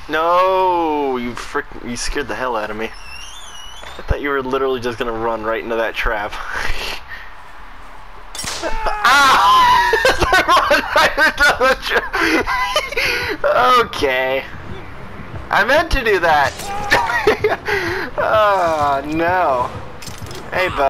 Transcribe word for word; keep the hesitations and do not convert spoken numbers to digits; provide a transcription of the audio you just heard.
No, you frick! You scared the hell out of me. I thought you were literally just gonna run right into that trap. Ah! Okay. I meant to do that. Oh no. Hey, bud.